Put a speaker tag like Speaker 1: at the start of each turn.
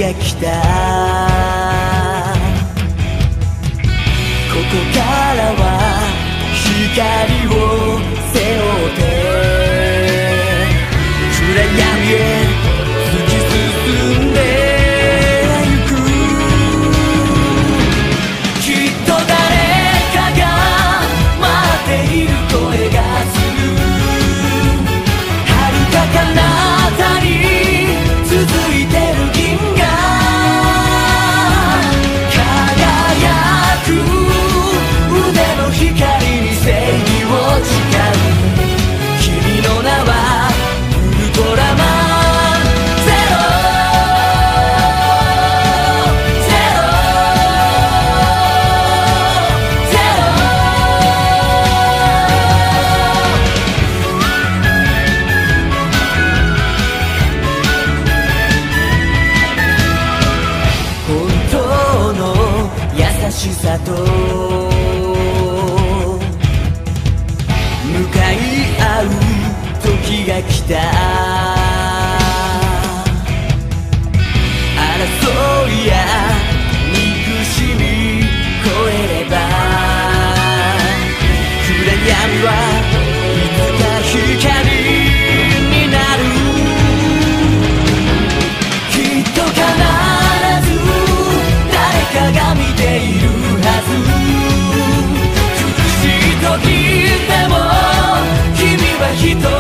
Speaker 1: が来た。ここからは光を背負って暗闇へ突き進んでゆく。きっと誰かが待っている声がする。遥か彼方に続いてる銀河輝く腕の光に正義を誓う。君の名はウルトラマンゼロ。ゼロゼロ。本当の優しさと向かい合う時が来た。争いや憎しみ越えれば暗闇はいつか光になる。きっと必ず誰かが見ているはず。苦しい時でも君は一人